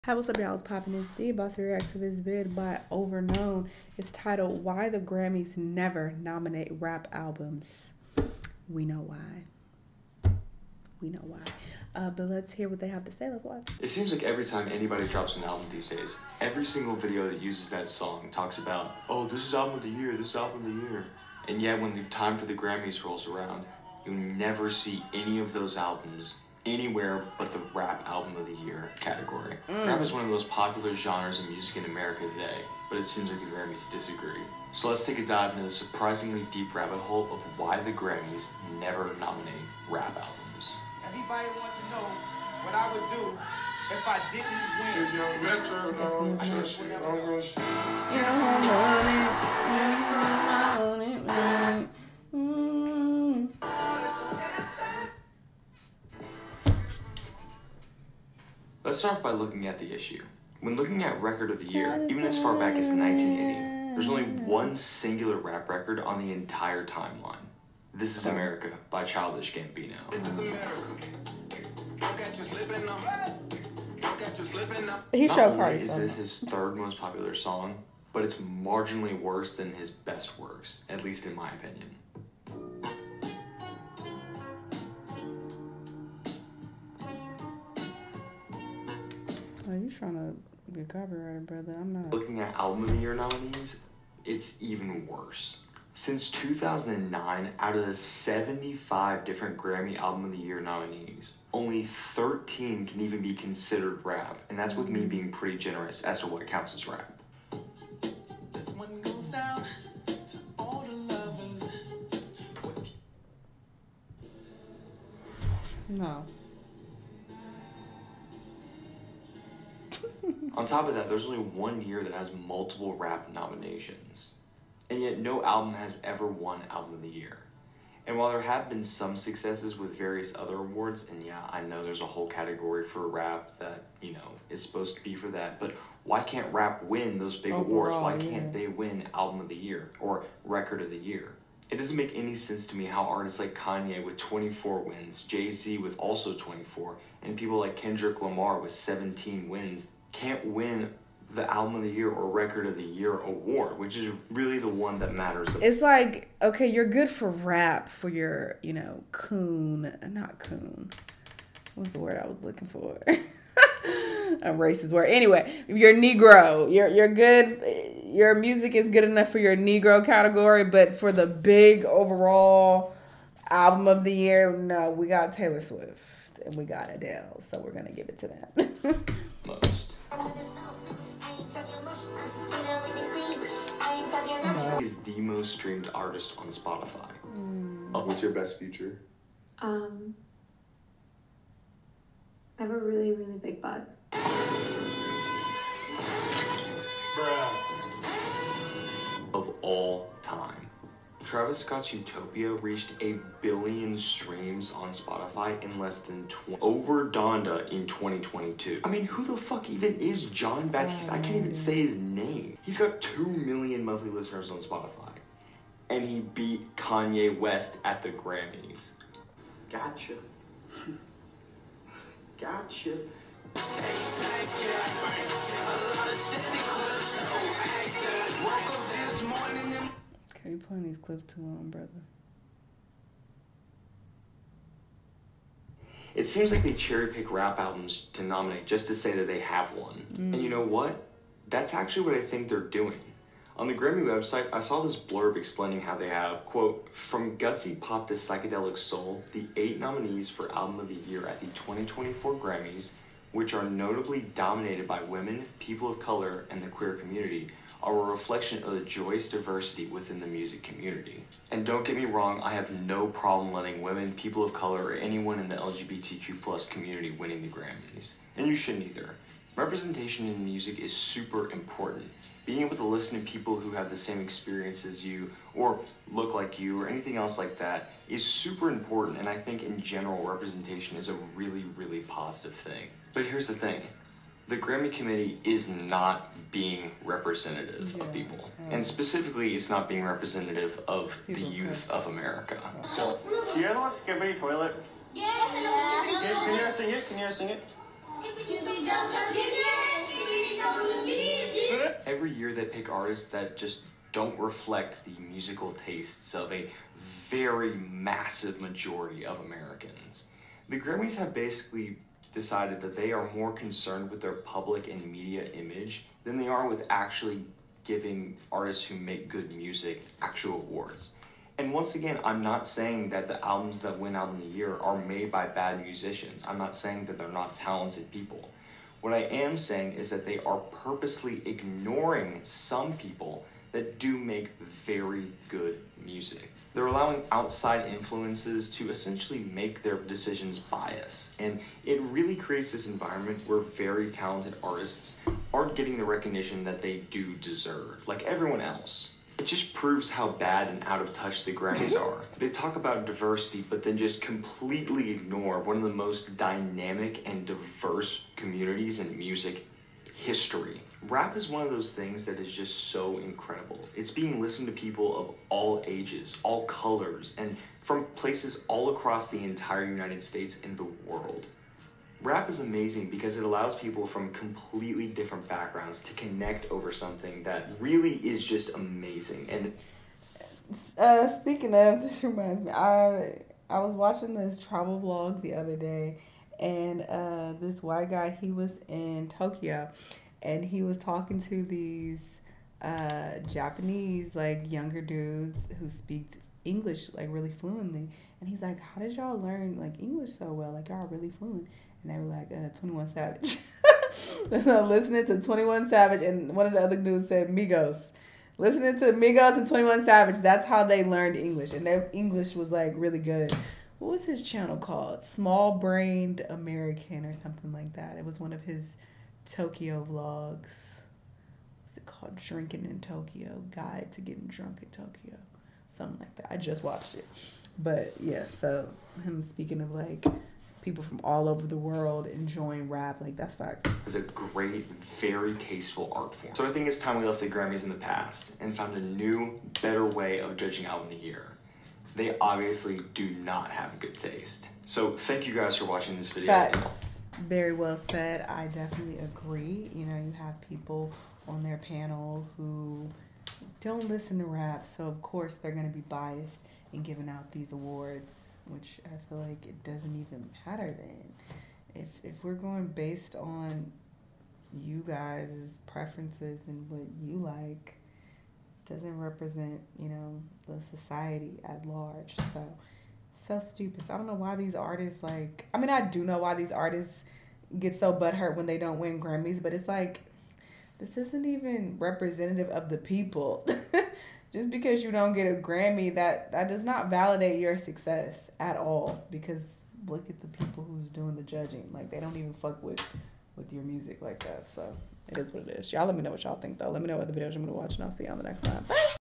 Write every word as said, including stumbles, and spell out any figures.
Hi, what's up, y'all? It's popping in Steve. About to react to this vid by Overknown. It's titled "Why the Grammys Never Nominate Rap Albums." We know why. We know why. Uh, but let's hear what they have to say. Let's watch. It seems like every time anybody drops an album these days, every single video that uses that song talks about, oh, this is album of the year, this is album of the year. And yet when the time for the Grammys rolls around, you never see any of those albums anywhere but the rap album of the year category. Mm. Rap is one of the most popular genres of music in America today, but it seems like the Grammys disagree. So let's take a dive into the surprisingly deep rabbit hole of why the Grammys never nominate rap albums. Everybody wants to know what I would do if I didn't win. If young Metro don't trust you, I'm gonna shoot you. Let's start by looking at the issue. When looking at record of the year, even as far back as nineteen eighty, there's only one singular rap record on the entire timeline. This is America by Childish Gambino. This is America. Don't catch you slipping up. Don't catch you slipping up. He Not showed only Cardi. is this his third most popular song, but it's marginally worse than his best works, at least in my opinion. Oh, you trying to be a copywriter, brother? I'm not. Looking at album of the year nominees, it's even worse. Since two thousand nine, out of the seventy-five different Grammy Album of the Year nominees, only thirteen can even be considered rap, and that's with me being pretty generous as to what counts as rap. This one goes down to all the lovers. No. On top of that, there's only one year that has multiple rap nominations. And yet no album has ever won Album of the Year. And while there have been some successes with various other awards, and yeah, I know there's a whole category for rap that, you know, is supposed to be for that, but why can't rap win those big Overall, awards? Why can't yeah. they win Album of the Year or Record of the Year? It doesn't make any sense to me how artists like Kanye with twenty-four wins, Jay-Z with also twenty-four, and people like Kendrick Lamar with seventeen wins can't win the Album of the Year or Record of the Year award, which is really the one that matters. It's like, okay, you're good for rap for your, you know, coon, not coon. What's the word I was looking for? A racist word. Anyway, you're Negro. You're you're good. Your music is good enough for your Negro category, but for the big overall album of the year, no, we got Taylor Swift and we got Adele, so we're gonna give it to them. Most. He's the most streamed artist on Spotify. Mm. What's your best feature? Um, I have a really, really big butt. Of all time. Travis Scott's Utopia reached a billion streams on Spotify in less than twenty. Over Donda in twenty twenty-two. I mean, who the fuck even is John Baptiste? I can't even say his name. He's got two million monthly listeners on Spotify. And he beat Kanye West at the Grammys. Gotcha. Gotcha. Okay, you playing these clips too long, brother. It seems like they cherry pick rap albums to nominate just to say that they have one. Mm. And you know what? That's actually what I think they're doing. On the Grammy website, I saw this blurb explaining how they have, quote, from gutsy pop to psychedelic soul, the eight nominees for Album of the Year at the twenty twenty-four Grammys, which are notably dominated by women, people of color, and the queer community, are a reflection of the joyous diversity within the music community. And don't get me wrong, I have no problem letting women, people of color, or anyone in the L G B T Q plus community winning the Grammys. And you shouldn't either. Representation in music is super important. Being able to listen to people who have the same experience as you, or look like you, or anything else like that, is super important, and I think in general representation is a really, really positive thing. But here's the thing. The Grammy Committee is not being representative yeah. of people. Yeah. And specifically, it's not being representative of people the youth of America. Still. Do you guys want to skip a toilet? Yes. Can you guys sing it? Can you guys sing it? If you don't, don't, don't, every year they pick artists that just don't reflect the musical tastes of a very massive majority of Americans. The Grammys have basically decided that they are more concerned with their public and media image than they are with actually giving artists who make good music actual awards. And once again, I'm not saying that the albums that win Album of the Year are made by bad musicians. I'm not saying that they're not talented people. What I am saying is that they are purposely ignoring some people that do make very good music. They're allowing outside influences to essentially make their decisions bias. And it really creates this environment where very talented artists aren't getting the recognition that they do deserve, like everyone else. It just proves how bad and out of touch the Grammys are. They talk about diversity, but then just completely ignore one of the most dynamic and diverse communities in music history. Rap is one of those things that is just so incredible. It's being listened to people of all ages, all colors, and from places all across the entire United States and the world. Rap is amazing because it allows people from completely different backgrounds to connect over something that really is just amazing. And uh, speaking of, this reminds me, I I was watching this travel vlog the other day, and uh, this white guy, he was in Tokyo, and he was talking to these uh, Japanese, like, younger dudes who speak English, like, really fluently. And he's like, how did y'all learn, like, English so well? Like, y'all really fluent. And they were like, uh, twenty-one Savage. Listening to twenty-one Savage, and one of the other dudes said Migos. Listening to Migos and twenty-one Savage, that's how they learned English. And their English was, like, really good. What was his channel called? Small Brained American or something like that. It was one of his Tokyo vlogs. What's it called? Drinking in Tokyo. Guide to Getting Drunk in Tokyo. Something like that. I just watched it. But, yeah, so him speaking of, like, people from all over the world enjoying rap, like, that's facts. It's a great, very tasteful art form. So I think it's time we left the Grammys in the past and found a new, better way of judging Album of the Year. They obviously do not have good taste. So thank you guys for watching this video. Facts. Very well said. I definitely agree. You know, you have people on their panel who don't listen to rap, so of course they're going to be biased in giving out these awards, which I feel like it doesn't even matter then. If if we're going based on you guys' preferences and what you like, it doesn't represent, you know, the society at large. So, so stupid. So I don't know why these artists, like, I mean, I do know why these artists get so butthurt when they don't win Grammys, but it's like, this isn't even representative of the people. Just because you don't get a Grammy, that, that does not validate your success at all. Because look at the people who's doing the judging. Like, they don't even fuck with, with your music like that. So, it is what it is. Y'all let me know what y'all think, though. Let me know what the videos you're going to watch, and I'll see you on the next time. Bye!